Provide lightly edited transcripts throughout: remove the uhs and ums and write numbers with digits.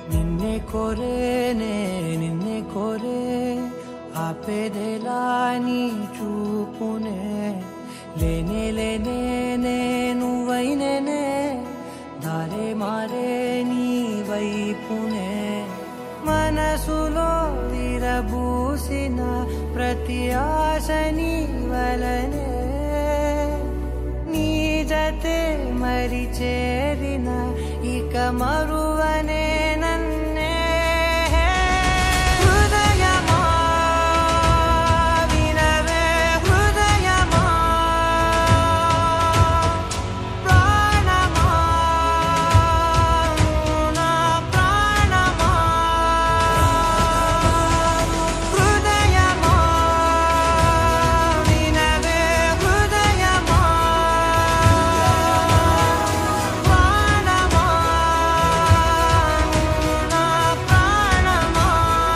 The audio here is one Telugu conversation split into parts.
నిన్నే కోరేనే నిన్నే కోరే ఆపేదెలా నీ చూపునే లేనే లేనే నువ్వైనేనే దారే మారే నీ వైపునే మనసులో విరబూసిన ప్రతి ఆశ నీ వలనే నీ జతే మరి చేరిన ఇక మరువనే నన్నే హృదయమా వినవే హృదయమా ప్రాణమా నా ప్రాణమా హృదయమా వినవే హృదయమా ప్రాణమా నా ప్రాణమా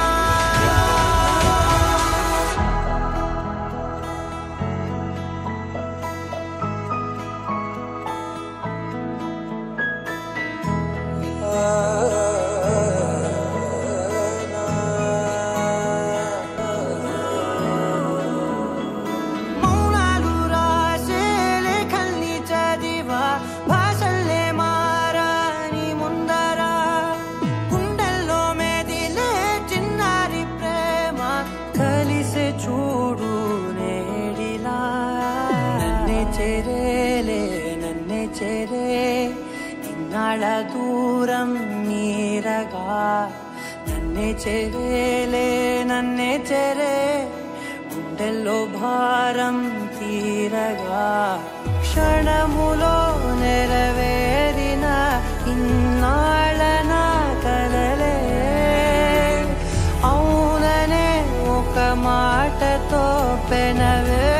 మౌనాలు రాసే లేఖల్ని చదివా భాషల్లే మారాని ముందర గుండెల్లో మెదిలే చిన్నారి ప్రేమ కలిసే చూడు నేడిలా నన్నే చేరేలే నన్నే చేరే ఇన్నాళ్ళ దూరం నీరగా నన్నే చేరేలే నన్నే చేరే గుండెల్లో భారం తీరగా క్షణములో నెరవేరిన ఇన్నాళ్ళ నా కలలే అవుననే ఒక మాటతో పెనవే